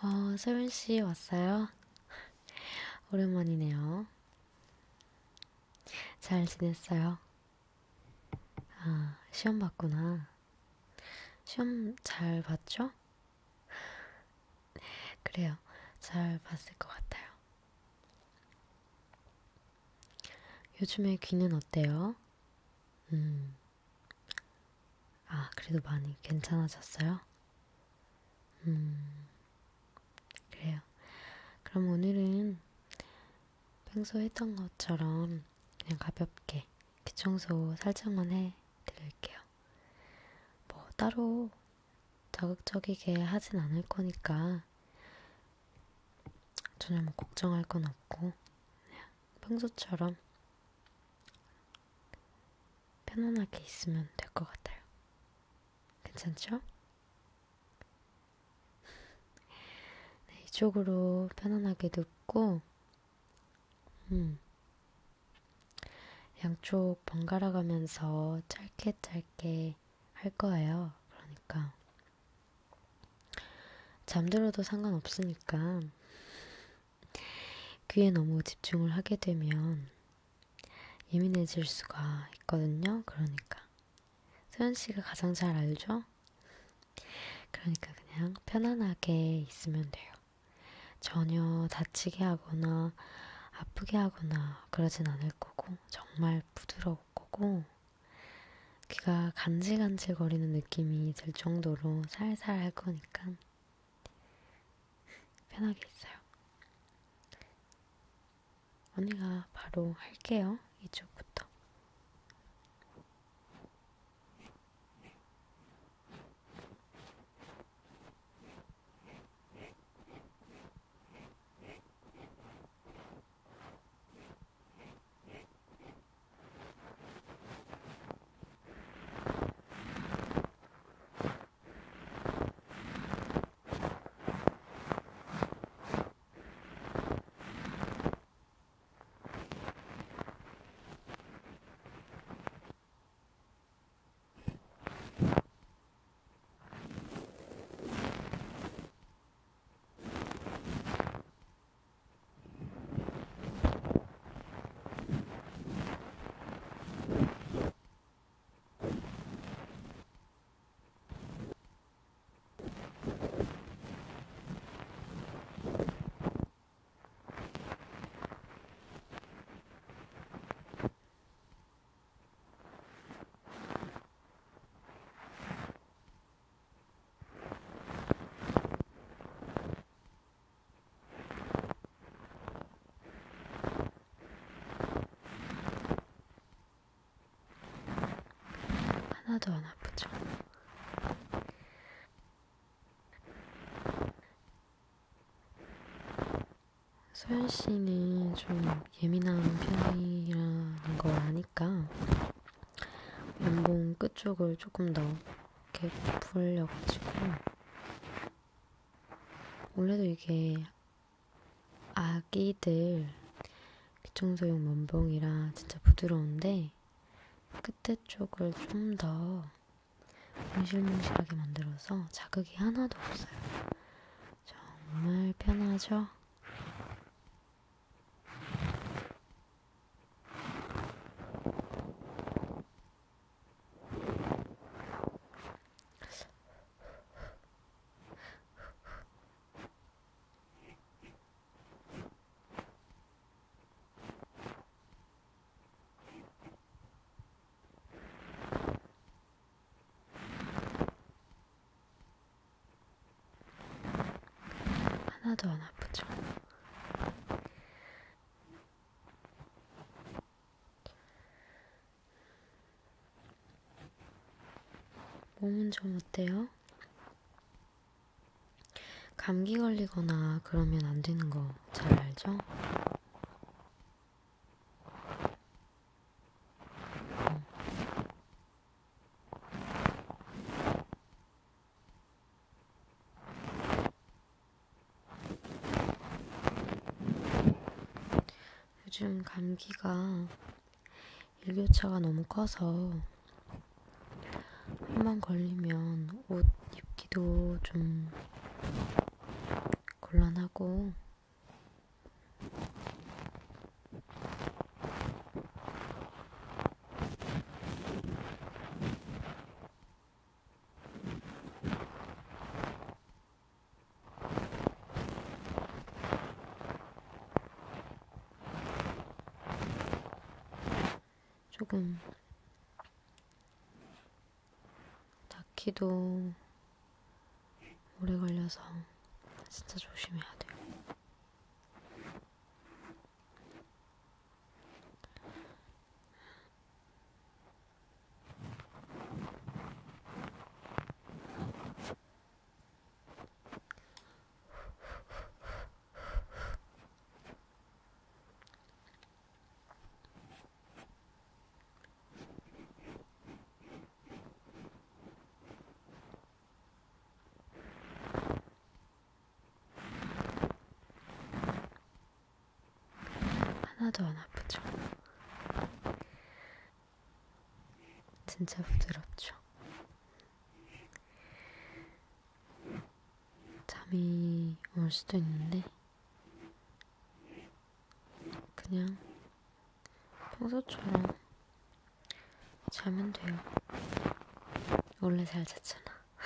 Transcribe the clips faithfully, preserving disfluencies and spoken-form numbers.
어, 세훈 씨 왔어요? 오랜만이네요. 잘 지냈어요? 아, 시험 봤구나. 시험 잘 봤죠? 그래요. 잘 봤을 것 같아요. 요즘에 귀는 어때요? 음, 아, 그래도 많이 괜찮아졌어요? 음, 그래요. 그럼 오늘은 평소 했던 것처럼 그냥 가볍게 귀 청소 살짝만 해 드릴게요. 뭐, 따로 자극적이게 하진 않을 거니까 전혀 뭐 걱정할 건 없고 평소처럼 편안하게 있으면 될 것 같아요. 괜찮죠? 네, 이쪽으로 편안하게 눕고, 음, 양쪽 번갈아 가면서 짧게 짧게 할 거예요. 그러니까 잠들어도 상관없으니까 귀에 너무 집중을 하게 되면 예민해질 수가 있거든요. 그러니까 소연 씨가 가장 잘 알죠? 그러니까 그냥 편안하게 있으면 돼요. 전혀 다치게 하거나 아프게 하거나 그러진 않을 거고 정말 부드러울 거고 귀가 간질간질 거리는 느낌이 들 정도로 살살 할 거니까 편하게 있어요. 언니가 바로 할게요. 이쪽부터. 하나도 안 아프죠? 소연 씨는 좀 예민한 편이라는 걸 아니까 면봉 끝쪽을 조금 더 이렇게 풀려가지고 원래도 이게 아기들 귀청소용 면봉이라 진짜 부드러운데 끝에 쪽을 좀 더 몽실몽실하게 만들어서 자극이 하나도 없어요. 정말 편하죠? 하나도 안 아프죠? 몸은 좀 어때요? 감기 걸리거나 그러면 안 되는 거 잘 알죠? 음. 요즘 감기가 일교차가 너무 커서 한 번 걸리면 옷 입기도 좀 곤란하고 조금 닿기도 오래 걸려서 진짜 조심해야 돼요. 하나도 안 아프죠? 진짜 부드럽죠? 잠이 올 수도 있는데 그냥 평소처럼 자면 돼요. 원래 잘 잤잖아.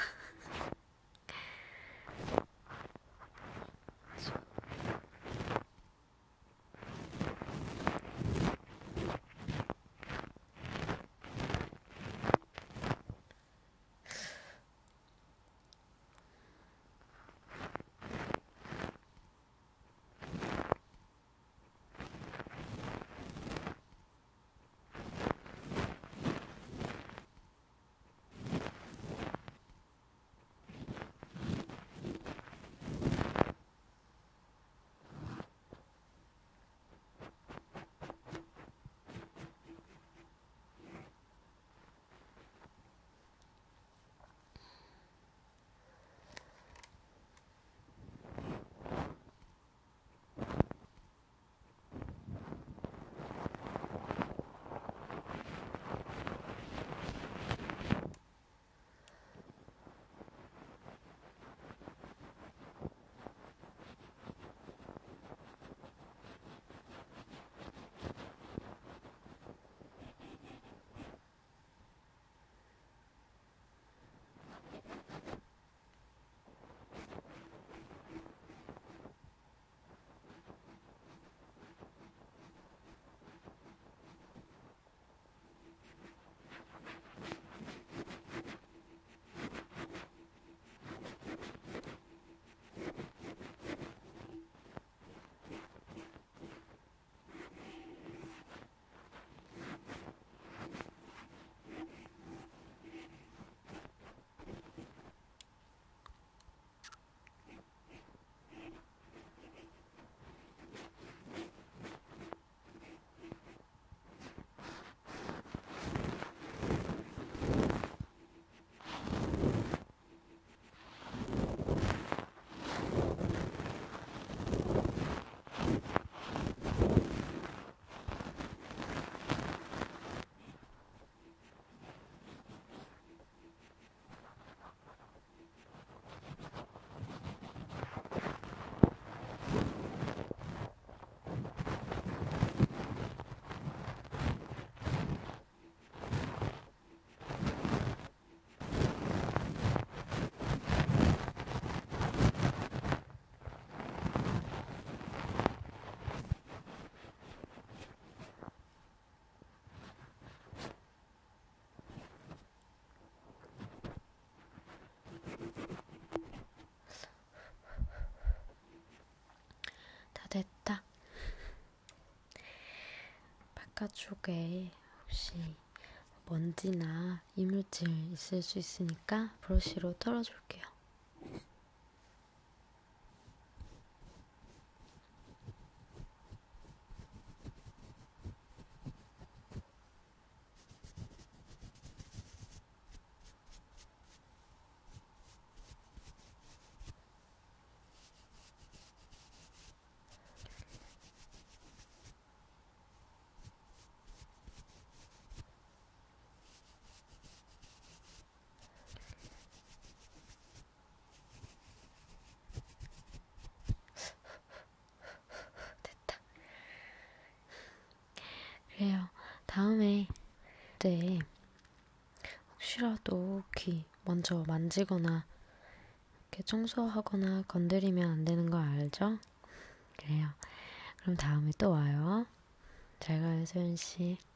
다 됐다. 바깥쪽에 혹시 먼지나 이물질 있을 수 있으니까 브러쉬로 털어줄게요. 다음에 네 혹시라도 귀 먼저 만지거나 이렇게 청소하거나 건드리면 안 되는 거 알죠? 그래요. 그럼 다음에 또 와요. 잘 가요, 소연씨.